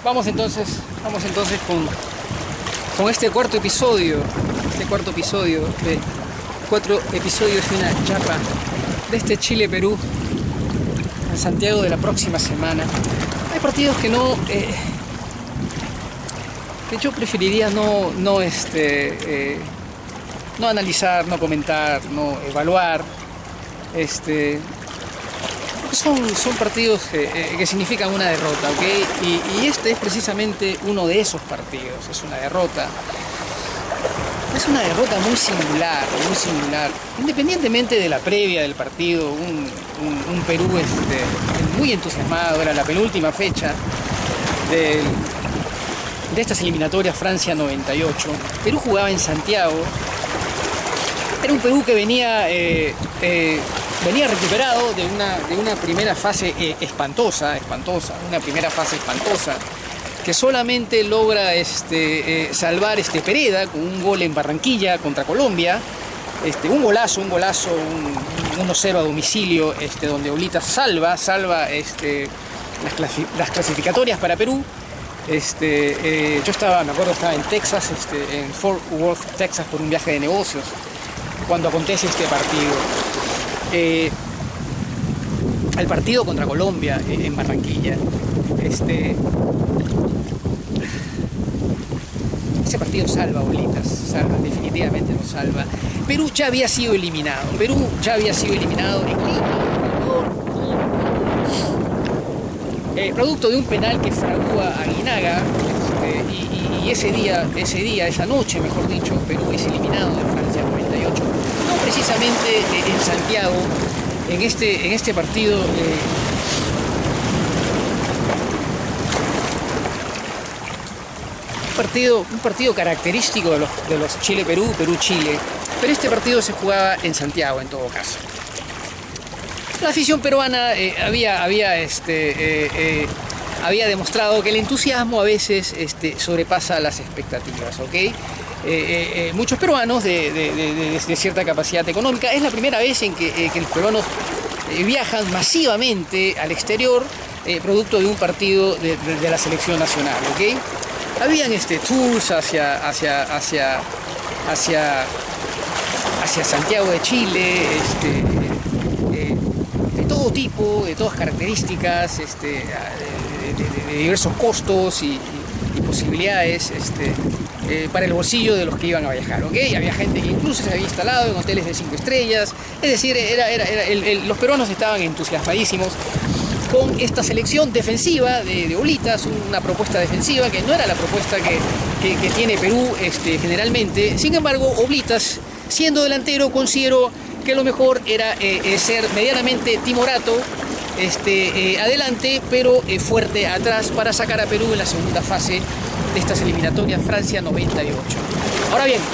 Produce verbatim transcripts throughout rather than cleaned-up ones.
vamos entonces, vamos entonces con, con este cuarto episodio, este cuarto episodio de cuatro episodios y una chapa de este Chile-Perú en Santiago de la próxima semana. Hay partidos que no, eh, que yo preferiría no, no, este, eh, no analizar, no comentar, no evaluar, este. Son, son partidos que, eh, que significan una derrota, ¿ok? Y, y este es precisamente uno de esos partidos, es una derrota. Es una derrota muy singular, muy singular. Independientemente de la previa del partido, un, un, un Perú este, muy entusiasmado, era la penúltima fecha del, de estas eliminatorias Francia noventa y ocho. Perú jugaba en Santiago. Era un Perú que venía... Eh, eh, Venía recuperado de una, de una primera fase eh, espantosa, espantosa, una primera fase espantosa, que solamente logra este, eh, salvar este Pereda con un gol en Barranquilla contra Colombia, este, un golazo, un golazo, un uno cero a domicilio, este, donde Oblitas salva, salva este, las, clasi las clasificatorias para Perú. Este, eh, yo estaba, me acuerdo, estaba en Texas, este, en Fort Worth, Texas, por un viaje de negocios, cuando acontece este partido. Eh, el partido contra Colombia eh, en Barranquilla, este, ese partido salva a Oblitas, salva, definitivamente lo salva. Perú ya había sido eliminado, Perú ya había sido eliminado en Lima, eh, producto de un penal que fragúa a Aguinaga, este, y, y, y ese día, ese día, esa noche, mejor dicho, Perú es eliminado de Francia noventa y ocho. No precisamente en Santiago, en este, en este partido, eh, un partido, un partido característico de los, de los Chile-Perú, Perú-Chile, pero este partido se jugaba en Santiago en todo caso. La afición peruana eh, había, había, este, eh, eh, había demostrado que el entusiasmo a veces este, sobrepasa las expectativas, ¿ok? Eh, eh, muchos peruanos de, de, de, de cierta capacidad económica. Es la primera vez en que, eh, que los peruanos eh, viajan masivamente al exterior eh, producto de un partido de, de, de la selección nacional, ¿ok? Habían este, tours hacia, hacia, hacia, hacia, hacia Santiago de Chile, este, eh, de todo tipo, de todas características, este, de, de, de diversos costos y, y, y posibilidades, este, Eh, para el bolsillo de los que iban a viajar, ¿ok? Había gente que incluso se había instalado en hoteles de cinco estrellas, es decir, era, era, era, el, el, los peruanos estaban entusiasmadísimos con esta selección defensiva de, de Oblitas, una propuesta defensiva que no era la propuesta que, que, que tiene Perú este, generalmente. Sin embargo, Oblitas, siendo delantero, consideró que lo mejor era eh, eh, ser medianamente timorato, este, eh, adelante, pero eh, fuerte atrás para sacar a Perú en la segunda fase de estas eliminatorias Francia noventa y ocho. Ahora bien,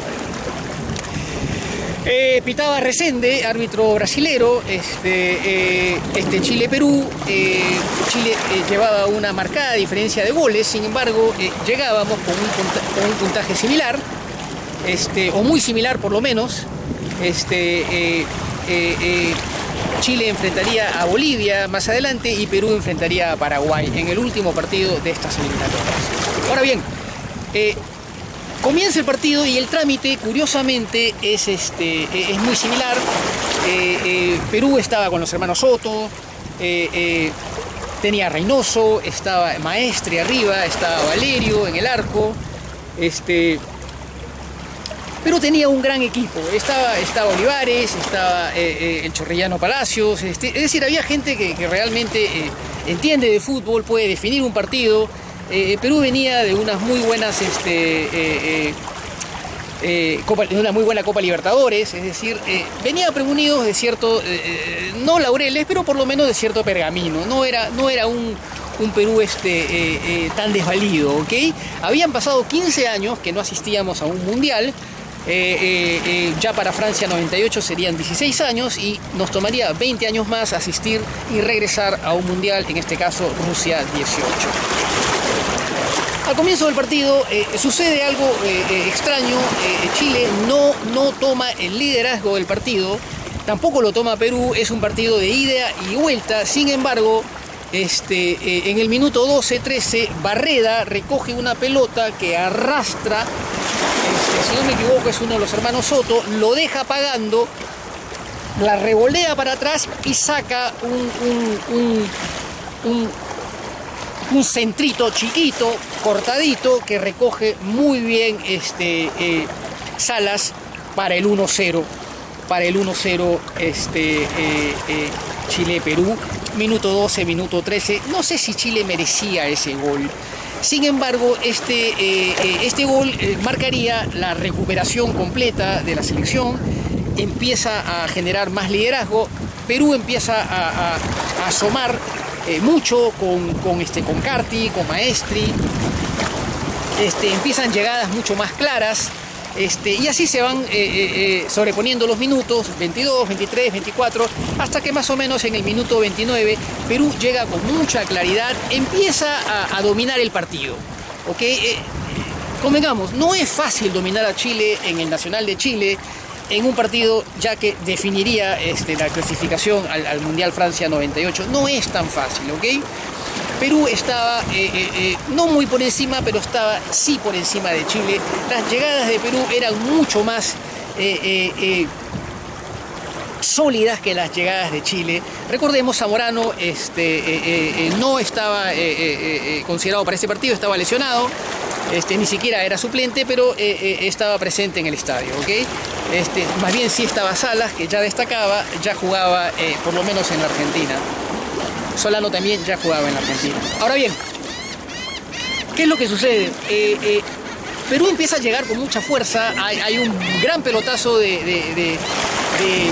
eh, pitaba Resende, árbitro brasilero, este, eh, este Chile-Perú. eh, Chile eh, llevaba una marcada diferencia de goles, sin embargo eh, llegábamos con un, con un puntaje similar, este, o muy similar por lo menos. Este, eh, eh, eh, Chile enfrentaría a Bolivia más adelante y Perú enfrentaría a Paraguay en el último partido de estas eliminatorias. Ahora bien, eh, comienza el partido y el trámite, curiosamente, es, este, es muy similar. Eh, eh, Perú estaba con los hermanos Soto, eh, eh, tenía a Reynoso, estaba Maestre arriba, estaba Valerio en el arco. Este, Perú tenía un gran equipo, estaba, estaba Olivares, estaba eh, eh, el Chorrillano Palacios, este, es decir, había gente que, que realmente eh, entiende de fútbol, puede definir un partido. Eh, Perú venía de unas muy buenas, este, eh, eh, eh, Copa, de una muy buena Copa Libertadores, es decir, eh, venía prevenidos de cierto, eh, no laureles, pero por lo menos de cierto pergamino. No era, no era un, un Perú este, eh, eh, tan desvalido, ¿ok? Habían pasado quince años que no asistíamos a un mundial. Eh, eh, eh, ya para Francia noventa y ocho serían dieciséis años y nos tomaría veinte años más asistir y regresar a un mundial, en este caso Rusia dieciocho. Al comienzo del partido eh, sucede algo eh, eh, extraño. eh, Chile no, no toma el liderazgo del partido, tampoco lo toma Perú, es un partido de ida y vuelta. Sin embargo, Este, eh, en el minuto doce trece, Barreda recoge una pelota que arrastra, este, si no me equivoco es uno de los hermanos Soto, lo deja pagando, la revolea para atrás y saca un, un, un, un, un centrito chiquito, cortadito, que recoge muy bien este, eh, Salas para el uno cero. Para el uno cero este, eh, eh, Chile-Perú, minuto doce, minuto trece. No sé si Chile merecía ese gol. Sin embargo, este, eh, este gol eh, marcaría la recuperación completa de la selección, empieza a generar más liderazgo, Perú empieza a, a, a asomar eh, mucho con, con, este, con Carti, con Maestri, este, empiezan llegadas mucho más claras. Este, y así se van eh, eh, sobreponiendo los minutos, veintidós, veintitrés, veinticuatro, hasta que más o menos en el minuto veintinueve Perú llega con mucha claridad, empieza a, a dominar el partido. ¿Okay? Eh, convengamos, no es fácil dominar a Chile en el Nacional de Chile, en un partido ya que definiría este, la clasificación al, al Mundial Francia noventa y ocho. No es tan fácil, ¿ok? Perú estaba eh, eh, eh, no muy por encima, pero estaba sí por encima de Chile. Las llegadas de Perú eran mucho más eh, eh, eh, sólidas que las llegadas de Chile. Recordemos, Zamorano este, eh, eh, no estaba eh, eh, eh, considerado para este partido, estaba lesionado, este, ni siquiera era suplente, pero eh, eh, estaba presente en el estadio, ¿ok? Este, más bien sí estaba Salas, que ya destacaba, ya jugaba eh, por lo menos en la Argentina. Solano también ya jugaba en la Argentina. Ahora bien, ¿qué es lo que sucede? Eh, eh, Perú empieza a llegar con mucha fuerza, hay, hay un gran pelotazo de, de, de, de,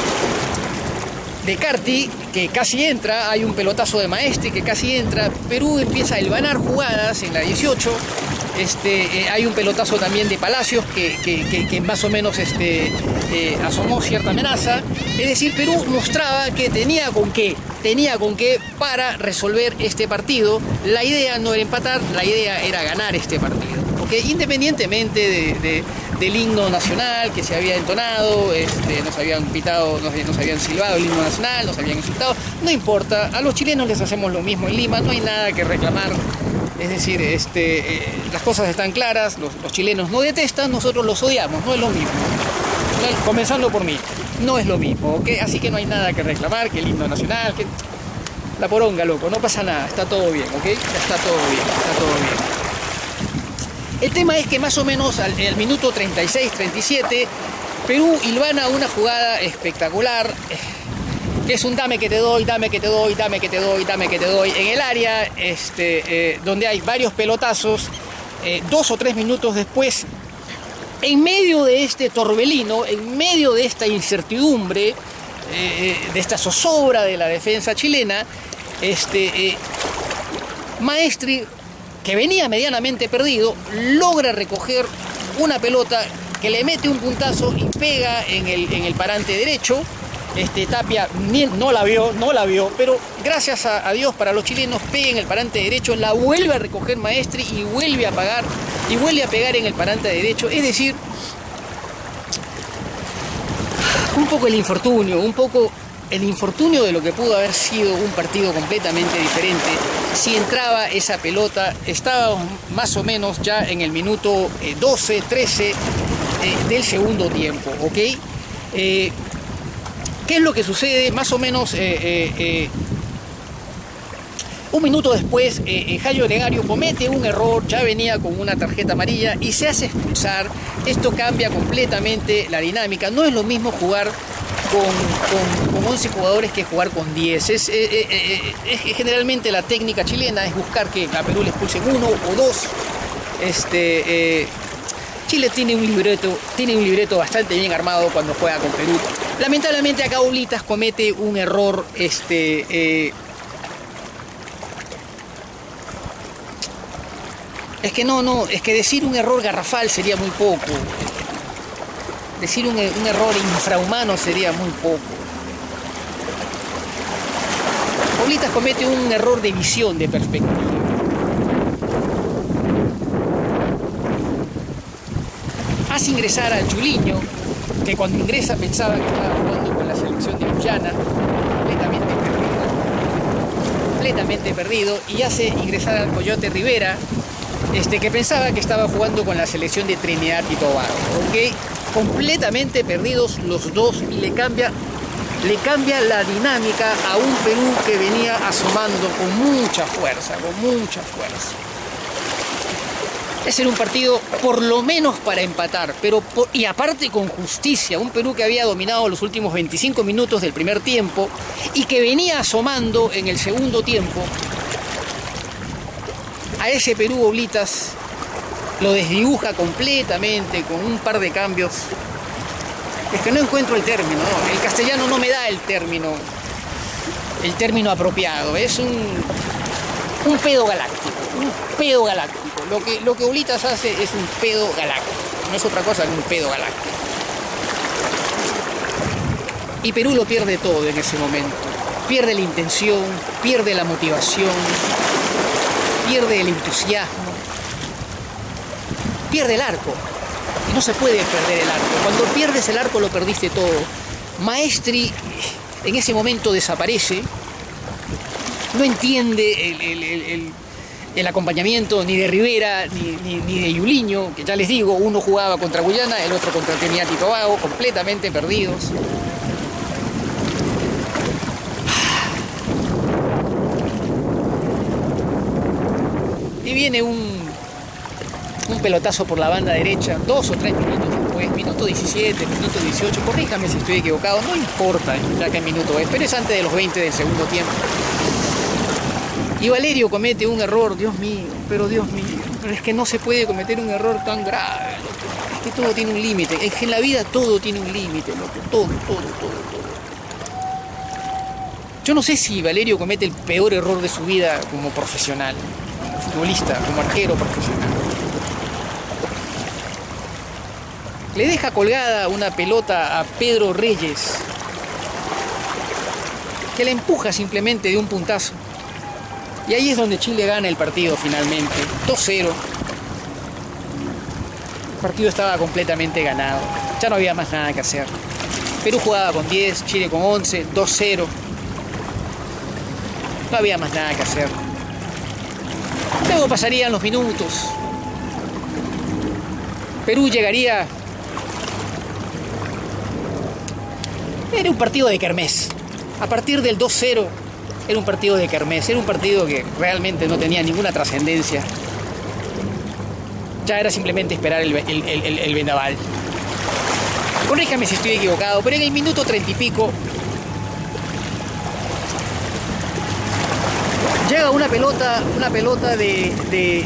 de Carti que casi entra, hay un pelotazo de Maestri que casi entra, Perú empieza a hilvanar jugadas en la dieciocho, este, eh, hay un pelotazo también de Palacios que, que, que, que más o menos este, eh, asomó cierta amenaza, es decir, Perú mostraba que tenía con qué, tenía con qué para resolver este partido. La idea no era empatar, la idea era ganar este partido, ¿okay? Independientemente de, de, del himno nacional que se había entonado, este, nos habían pitado, nos, nos habían silbado el himno nacional, nos habían insultado, no importa, a los chilenos les hacemos lo mismo en Lima, no hay nada que reclamar. Es decir, este, eh, las cosas están claras, los, los chilenos no detestan, nosotros los odiamos, no es lo mismo. No, comenzando por mí, no es lo mismo, ¿ok? Así que no hay nada que reclamar, que el himno nacional, que la poronga, loco, no pasa nada, está todo bien, ¿ok? Está todo bien, está todo bien. El tema es que más o menos al, al minuto treinta y seis, treinta y siete, Perú hilvana una jugada espectacular, que es un dame que te doy, dame que te doy, dame que te doy, dame que te doy, en el área este, eh, donde hay varios pelotazos, eh, dos o tres minutos después, en medio de este torbellino, en medio de esta incertidumbre, eh, de esta zozobra de la defensa chilena, este, eh, Maestri, que venía medianamente perdido, logra recoger una pelota que le mete un puntazo y pega en el, en el parante derecho. Este, Tapia no la vio, no la vio, pero gracias a, a Dios para los chilenos pega en el parante derecho, la vuelve a recoger Maestri y vuelve a pagar y vuelve a pegar en el parante derecho. Es decir, un poco el infortunio, un poco el infortunio de lo que pudo haber sido un partido completamente diferente. Si entraba esa pelota, estábamos más o menos ya en el minuto eh, doce, trece eh, del segundo tiempo, ¿ok? Eh, ¿Qué es lo que sucede? Más o menos eh, eh, eh, un minuto después, eh, Jairo Gregario comete un error, ya venía con una tarjeta amarilla y se hace expulsar. Esto cambia completamente la dinámica. No es lo mismo jugar con, con, con once jugadores que jugar con diez. Es, eh, eh, eh, es, generalmente la técnica chilena es buscar que a Perú le expulsen uno o dos. Este... Eh, Chile tiene un libreto, tiene un libreto bastante bien armado cuando juega con Perú. Lamentablemente acá Oblitas comete un error, este, eh, es que no, no, es que decir un error garrafal sería muy poco. Decir un, un error infrahumano sería muy poco. Oblitas comete un error de visión, de perspectiva. Hace ingresar al Chuliño, que cuando ingresa pensaba que estaba jugando con la selección de Guyana, completamente perdida. completamente perdido y hace ingresar al Coyote Rivera, este, que pensaba que estaba jugando con la selección de Trinidad y Tobago. ¿Okay? Completamente perdidos los dos y le cambia, le cambia la dinámica a un Perú que venía asomando con mucha fuerza, con mucha fuerza. Ese era un partido por lo menos para empatar, pero por, y aparte con justicia, un Perú que había dominado los últimos veinticinco minutos del primer tiempo y que venía asomando en el segundo tiempo. A ese Perú Oblitas lo desdibuja completamente con un par de cambios. Es que no encuentro el término, ¿no? El castellano no me da el término, el término apropiado. Es un, un pedo galáctico, un pedo galáctico. Lo que, lo que Oblitas hace es un pedo galáctico, no es otra cosa que un pedo galáctico. Y Perú lo pierde todo en ese momento. Pierde la intención, pierde la motivación, pierde el entusiasmo, pierde el arco. Y no se puede perder el arco. Cuando pierdes el arco lo perdiste todo. Maestri en ese momento desaparece, no entiende el... el, el, el el acompañamiento ni de Rivera ni, ni, ni de Yuliño, que ya les digo, uno jugaba contra Guyana, el otro contra Trinidad y Tobago, completamente perdidos. Y viene un, un pelotazo por la banda derecha, dos o tres minutos después, minuto diecisiete, minuto dieciocho, corríjame si estoy equivocado, no importa ya qué minuto es, pero es antes de los veinte del segundo tiempo. Y Valerio comete un error, Dios mío, pero Dios mío, pero es que no se puede cometer un error tan grave, loco. Es que todo tiene un límite, es que en la vida todo tiene un límite, loco, todo, todo, todo, todo. Yo no sé si Valerio comete el peor error de su vida como profesional, como futbolista, como arquero profesional. Le deja colgada una pelota a Pedro Reyes, que la empuja simplemente de un puntazo. Y ahí es donde Chile gana el partido finalmente, dos cero. El partido estaba completamente ganado, ya no había más nada que hacer. Perú jugaba con diez, Chile con once, dos cero. No había más nada que hacer. Luego pasarían los minutos. Perú llegaría... Era un partido de kermés. A partir del dos cero... Era un partido de kermés, era un partido que realmente no tenía ninguna trascendencia. Ya era simplemente esperar el, el, el, el vendaval. Corríjame si estoy equivocado, pero en el minuto treinta y pico llega una pelota, una pelota de, de,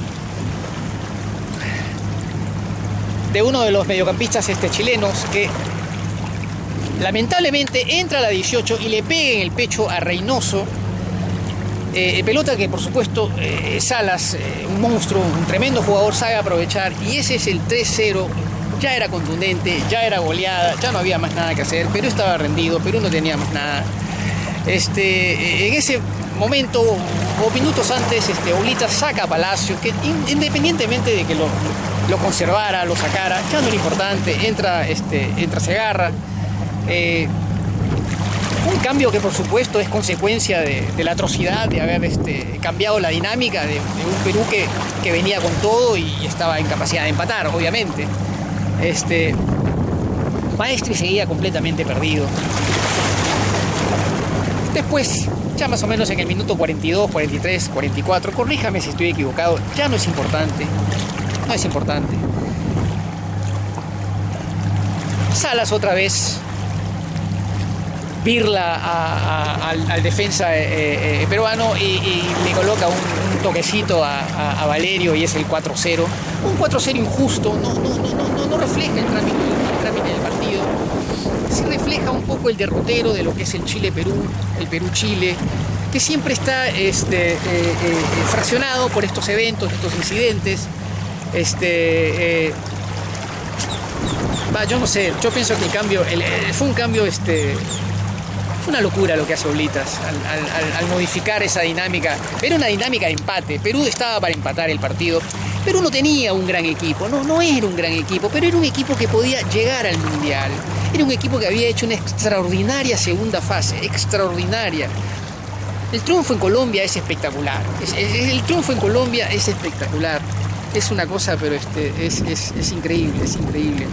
de uno de los mediocampistas este, chilenos que lamentablemente entra a la dieciocho y le pega en el pecho a Reynoso. Eh, pelota que por supuesto eh, Salas, eh, un monstruo, un tremendo jugador, sabe aprovechar. Y ese es el tres cero. Ya era contundente, ya era goleada, ya no había más nada que hacer. Perú estaba rendido, Perú no tenía más nada. Este, eh, en ese momento, o minutos antes, este, Oblitas saca a Palacio, que in, independientemente de que lo, lo conservara, lo sacara, ya no era importante. Entra, este, entra Segarra. Eh, un cambio que por supuesto es consecuencia de, de la atrocidad de haber este, cambiado la dinámica de, de un Perú que, que venía con todo y estaba en capacidad de empatar, obviamente. Este, Maestri seguía completamente perdido. Después, ya más o menos en el minuto cuarenta y dos, cuarenta y tres, cuarenta y cuatro, corríjame si estoy equivocado, ya no es importante, no es importante. Salas otra vez birla a, a, al, al defensa eh, eh, peruano y, y le coloca un, un toquecito a, a, a Valerio y es el cuatro cero. Un cuatro cero injusto, no, no, no, no, no refleja el trámite, el trámite del partido. Sí refleja un poco el derrotero de lo que es el Chile-Perú, el Perú-Chile, que siempre está este, eh, eh, fraccionado por estos eventos, estos incidentes. Este, eh, bah, yo no sé, yo pienso que el cambio, el, el, fue un cambio... Este, una locura lo que hace Oblitas al, al, al modificar esa dinámica. Era una dinámica de empate. Perú estaba para empatar el partido. Perú no tenía un gran equipo, no, no era un gran equipo, pero era un equipo que podía llegar al Mundial. Era un equipo que había hecho una extraordinaria segunda fase, extraordinaria. El triunfo en Colombia es espectacular. Es, es, el triunfo en Colombia es espectacular. Es una cosa, pero este, es, es, es increíble, es increíble.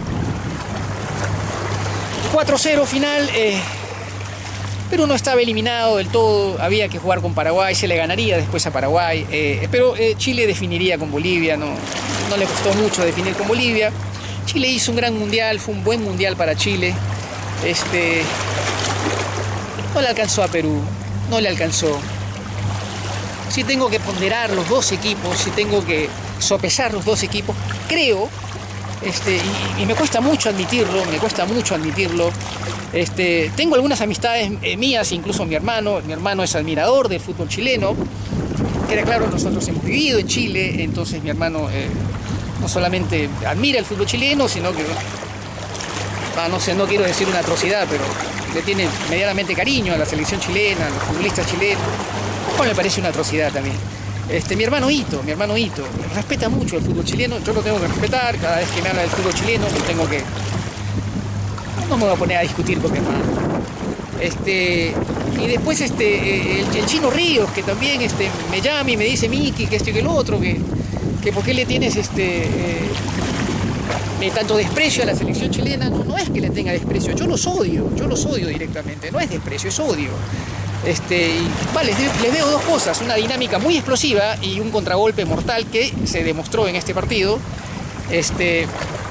cuatro cero final. Eh, Perú no estaba eliminado del todo. Había que jugar con Paraguay. Se le ganaría después a Paraguay. Eh, pero eh, Chile definiría con Bolivia. No, no le costó mucho definir con Bolivia. Chile hizo un gran mundial. Fue un buen mundial para Chile. Este, no le alcanzó a Perú. No le alcanzó. Si tengo que ponderar los dos equipos, si tengo que sopesar los dos equipos, creo, este, y, y me cuesta mucho admitirlo, me cuesta mucho admitirlo, este, tengo algunas amistades eh, mías, incluso mi hermano, mi hermano es admirador del fútbol chileno, queda claro, nosotros hemos vivido en Chile, entonces mi hermano eh, no solamente admira el fútbol chileno, sino que, ah, no sé, no quiero decir una atrocidad, pero le tiene medianamente cariño a la selección chilena, a los futbolistas chilenos. Bueno, me parece una atrocidad también. Este, mi hermano Ito, mi hermano Ito, respeta mucho el fútbol chileno, yo lo tengo que respetar, cada vez que me habla del fútbol chileno, lo tengo que... No me voy a poner a discutir con mi hermano. Este, y después este, el, el Chino Ríos, que también este, me llama y me dice, Miki, que esto y que lo otro, que, que por qué le tienes este... Eh, Eh, tanto desprecio a la selección chilena. No, no es que le tenga desprecio, yo los odio, yo los odio directamente, no es desprecio, es odio. Este, y, vale, les, les veo dos cosas, una dinámica muy explosiva y un contragolpe mortal que se demostró en este partido. Este,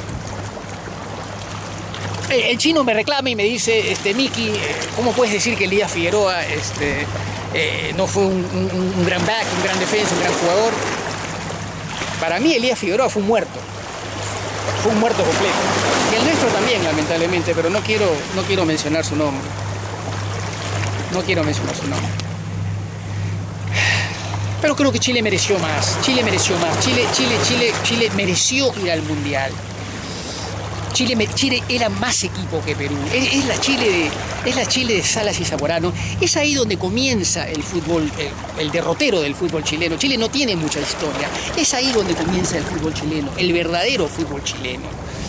el, el chino me reclama y me dice, este, Miki, ¿cómo puedes decir que Elías Figueroa este, eh, no fue un, un, un gran back, un gran defensa, un gran jugador? Para mí Elías Figueroa fue un muerto. Fue un muerto completo. Y el nuestro también, lamentablemente, pero no quiero, no quiero mencionar su nombre. No quiero mencionar su nombre. Pero creo que Chile mereció más. Chile mereció más. Chile, Chile, Chile, Chile mereció ir al Mundial. Chile, Chile era más equipo que Perú. Es, es, la Chile de, es la Chile de Salas y Zamorano. Es ahí donde comienza el fútbol, el, el derrotero del fútbol chileno. Chile no tiene mucha historia. Es ahí donde comienza el fútbol chileno, el verdadero fútbol chileno.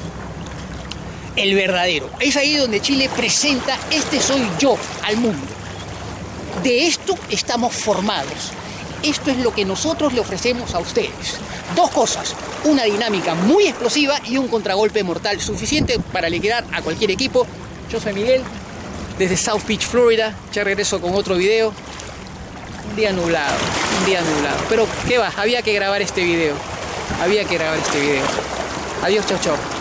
El verdadero. Es ahí donde Chile presenta, este soy yo, al mundo. De esto estamos formados. Esto es lo que nosotros le ofrecemos a ustedes. Dos cosas, una dinámica muy explosiva y un contragolpe mortal suficiente para liquidar a cualquier equipo. Yo soy Miguel, desde South Beach, Florida. Ya regreso con otro video. Un día nublado, un día nublado. Pero, ¿qué va? Había que grabar este video. Había que grabar este video. Adiós, chau, chau.